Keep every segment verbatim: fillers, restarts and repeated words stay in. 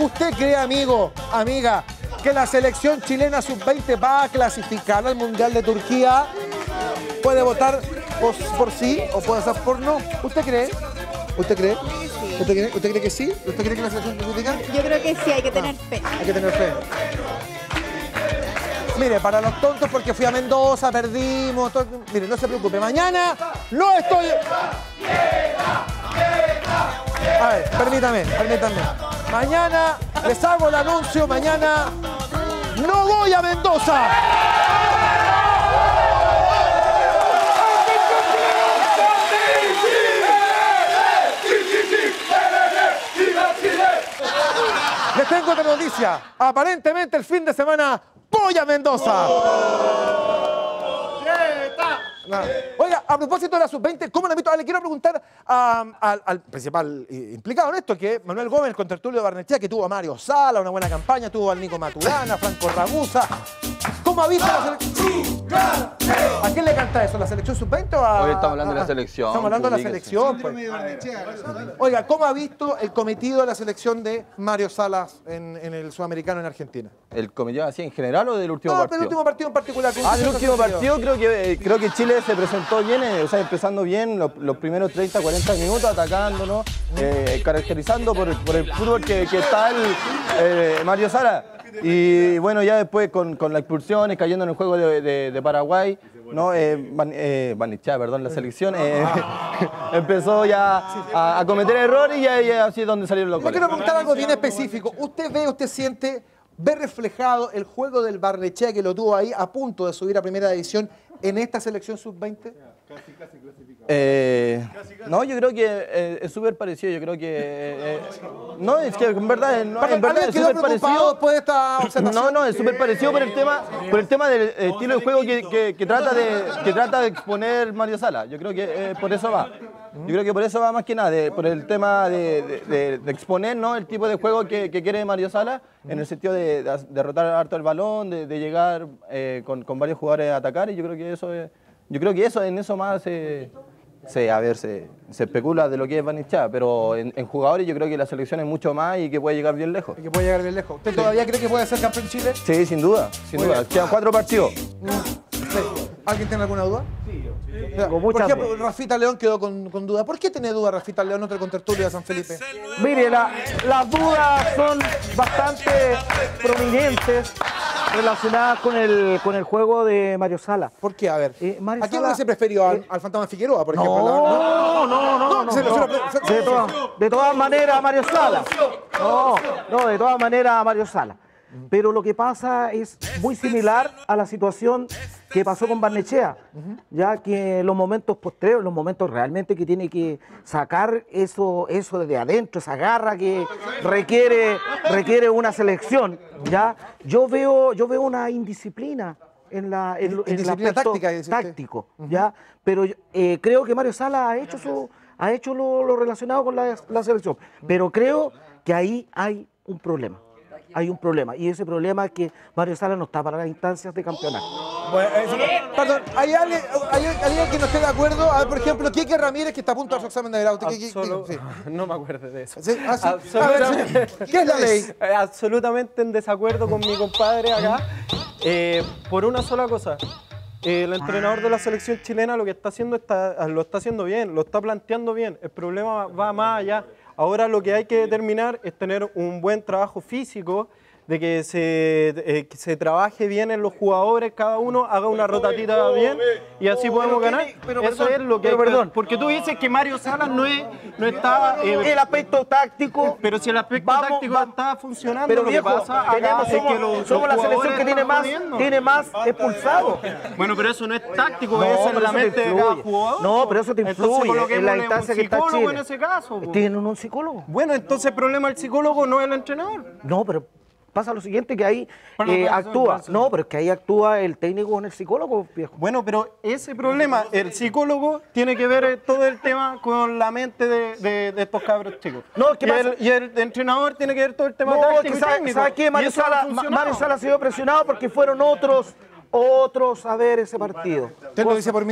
¿Usted cree, amigo, amiga, que la selección chilena sub veinte va a clasificar al Mundial de Turquía? ¿Puede votar por, por sí o puede votar por no? ¿Usted cree? ¿Usted cree? Sí. ¿Usted cree? ¿Usted cree que sí? ¿Usted cree que la selección clasifica? Yo creo que sí, hay que tener fe. Hay que tener fe. Mire, para los tontos, porque fui a Mendoza, perdimos. Todo... Mire, no se preocupe. Mañana no estoy... A ver, permítame, permítame. Mañana les hago el anuncio. Mañana no voy a Mendoza. Les tengo otra noticia. Aparentemente el fin de semana voy a Mendoza. No. Oiga, a propósito de la sub veinte, ¿cómo la invito? Ah, le quiero preguntar a, a, al principal implicado en esto, que es Manuel Gómez, el contertulio de Barnechea, que tuvo a Mario Sala, una buena campaña, tuvo al Nico Maturana, a Franco Ragusa. ¿Cómo ha visto la selección? ¿A quién le canta eso? ¿La selección sub veinte o a...? Hoy estamos hablando a, de la selección. Estamos hablando de la selección. Pues. Oiga, ¿cómo ha visto el cometido de la selección de Mario Salas en, en el Sudamericano en Argentina? ¿El cometido así en general o del último no, partido? No, del último partido en particular. Ah, del último partido creo que, eh, creo que Chile se presentó bien, eh, o sea, empezando bien los, los primeros treinta, cuarenta minutos, atacándonos, eh, caracterizando por, por el fútbol que, que está el eh, Mario Sala. Y bueno, ya después con, con las expulsiones, cayendo en el juego de, de, de Paraguay, ¿no? Eh, Van, eh, Barnechea, perdón, la selección, eh, empezó ya a, a cometer errores y ya, ya así es donde salieron los goles. Yo quiero preguntar algo bien específico. ¿Usted ve, usted siente, ve reflejado el juego del Barnechea que lo tuvo ahí a punto de subir a primera división en esta selección sub veinte? Casi, casi clasificado. Eh, no, yo creo que eh, es súper parecido, yo creo que... Eh, no, es que en verdad, no, en verdad es súper parecido. Después de esta observación? No, no, es súper parecido por el tema, por el tema del estilo de juego que, que, que, trata de, que trata de exponer Mario Sala. Yo creo que eh, por eso va. Yo creo que por eso va más que nada, de, por el tema de, de, de, de exponer, ¿no?, el tipo de juego que, que quiere Mario Sala, en el sentido de, de derrotar harto el balón, de, de llegar eh, con, con varios jugadores a atacar, y yo creo que eso es... Yo creo que eso, en eso más se, se, a ver, se, se especula de lo que es Barnechea, pero en, en jugadores yo creo que la selección es mucho más y que puede llegar bien lejos. Y que puede llegar bien lejos. ¿Usted sí. todavía cree que puede ser campeón Chile? Sí, sin duda, sin Muy duda. Bien. Quedan cuatro partidos. Sí. ¿Alguien tiene alguna duda? Sí, yo. Sí. Por ejemplo, Rafita León quedó con, con duda. ¿Por qué tiene duda Rafita León, otro contertulio de San Felipe? Mire, la, las dudas son bastante prominentes relacionadas con el, con el juego de Mario Sala. ¿Por qué? A ver. Eh, Mario ¿A quién Sala, hubiese preferido? ¿Al, eh, al Fantasma Figueroa, por no, ejemplo? No, no, no, no. no, se lo, no. Se lo, se, de, todas, de todas maneras, Mario Sala. No, no, de todas maneras, Mario Sala. Pero lo que pasa es muy similar a la situación que pasó con Barnechea, uh-huh. ya que los momentos postreros, los momentos realmente que tiene que sacar eso, eso desde adentro, esa garra que requiere, requiere una selección, ya yo veo, yo veo una indisciplina en la en, en el aspecto táctica, táctico, uh-huh. ya, pero eh, creo que Mario Sala ha hecho su, ha hecho lo, lo relacionado con la, la selección, pero creo que ahí hay un problema. Hay un problema, y ese problema es que Mario Sala no está para las instancias de campeonato. Bueno, eso, perdón, ¿hay alguien, ¿hay alguien que no esté de acuerdo? A ver, por ejemplo, Quique Ramírez, que está a punto de hacer su examen de grado. Absol... Sí. No me acuerdo de eso. ¿Sí? ¿Ah, sí? Absolutamente... A ver, ¿qué es la ley? Absolutamente en desacuerdo con mi compadre acá, eh, por una sola cosa. El entrenador de la selección chilena lo que está haciendo está, lo está haciendo bien, lo está planteando bien. El problema va más allá. Ahora lo que hay que determinar es tener un buen trabajo físico, de que se, eh, que se trabaje bien en los jugadores, cada uno haga una rotatita bien y así podemos ganar. Pero, Eso perdón, es lo que pero, hay que, perdón. porque tú dices que Mario Salas no, es, no está... Eh, el aspecto táctico... Pero si el aspecto vamos, táctico vamos, está funcionando, pero lo viejo, que pasa acá tenemos, es somos, que los, somos los la selección que tiene más, tiene más expulsados. Bueno, pero eso no es táctico, no, eso es la mente de cada jugador. jugador. No, pero eso te influye en la instancia que está Chile. En ese caso, ¿tienen un psicólogo? Bueno, entonces el problema del psicólogo no es el entrenador. No, pero pasa lo siguiente, que ahí eh, actúa. No, pero es que ahí actúa el técnico con el psicólogo, viejo. Bueno, pero ese problema, el psicólogo tiene que ver todo el tema con la mente de, de, de estos cabros chicos. No, ¿qué y, pasa? el, y el entrenador tiene que ver todo el tema no, táctico es que y sabe, técnico. ¿sabe qué? Mario Sala, Mario Sala ha sido presionado porque fueron otros, otros a ver ese partido. ¿Usted lo dice por mí?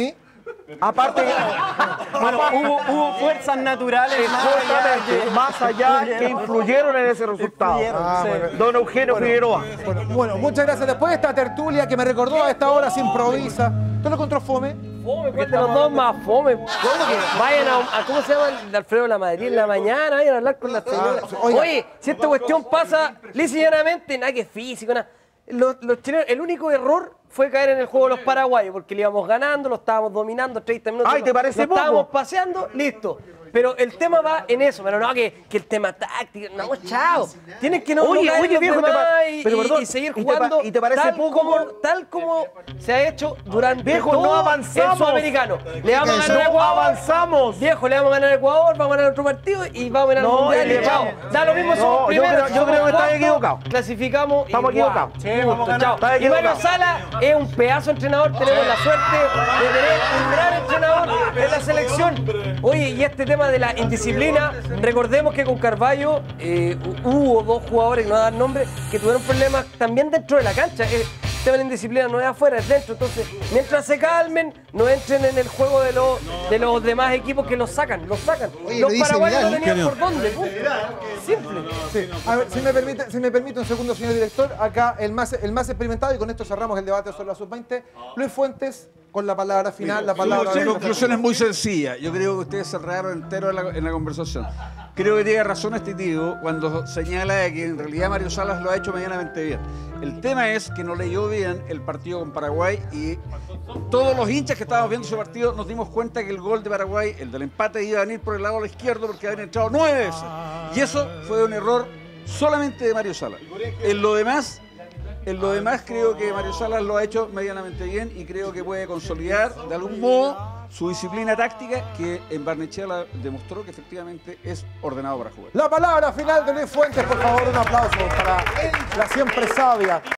Aparte, Bueno, hubo, hubo fuerzas naturales más allá justamente, que- más allá que influyeron en ese resultado. Ah, bueno. Don Eugenio Figueroa. Bueno, bueno, muchas gracias. Después de esta tertulia que me recordó a esta hora se improvisa. ¿Tú lo encontró fome? Fome, ¿cuál de los dos más fome? ¿Cómo que vayan a, a- ¿cómo se llama el de Alfredo La Madrid en la mañana? Vayan a hablar con la señora. oiga. Oye, si esta cuestión pasa lisa y llanamente, nada que es físico, nada. Los, los chilenos, el único error fue caer en el juego de los paraguayos, porque le íbamos ganando, lo estábamos dominando treinta minutos. Ay, ¿te parece lo estábamos poco? paseando, listo. Pero el tema va en eso, pero no que, que el tema táctico, no, chao. Tienen que no, Oye, no caer oye, los viejo, te demás pa- y, pero y- perdón, y seguir ¿y te pa- jugando y te parece tal, poco como, por- tal como se ha hecho durante Viejo, todo no avanzamos. el sudamericano. Le vamos a ganar a No Ecuador. avanzamos. Viejo, le vamos a ganar a Ecuador, vamos a ganar otro partido y vamos a ganar No, el mundial y y le chao. vamos. Da lo mismo, No, somos yo primeros, creo- yo somos creo que estás cuartos, equivocado. Clasificamos Estamos igual. equivocados. Sí, vamos a ganar. chao. Estás Y Mario equivocado. Sala es un pedazo de entrenador, tenemos la suerte de tener un gran entrenador en la selección. Oye, y este tema de la indisciplina, recordemos que con Carvalho eh, hubo dos jugadores, no dan nombre, que tuvieron problemas también dentro de la cancha. El tema de la indisciplina no es afuera, es dentro. Entonces, mientras se calmen, no entren en el juego de los, de los demás equipos que los sacan, los sacan. Oye, los lo dice paraguayos no Vidal, tenían por dónde, punto. Simple. Sí. A ver, si me permite, si me permite un segundo, señor director, acá el más, el más experimentado, y con esto cerramos el debate sobre la sub veinte, Luis Fuentes, con la palabra final, la palabra... Mi conclusión es muy sencilla. Yo creo que ustedes cerraron entero en la, en la conversación. Creo que tiene razón este tío cuando señala de que en realidad Mario Salas lo ha hecho medianamente bien. El tema es que no leyó bien el partido con Paraguay y todos los hinchas que estábamos viendo ese partido nos dimos cuenta que el gol de Paraguay, el del empate, iba a venir por el lado de la izquierdo porque habían entrado nueve veces. Y eso fue un error solamente de Mario Salas. En lo demás... En lo demás creo que Mario Salas lo ha hecho medianamente bien y creo que puede consolidar de algún modo su disciplina táctica que en Barnechea la demostró que efectivamente es ordenado para jugar. La palabra final de Luis Fuentes, por favor, un aplauso para la siempre sabia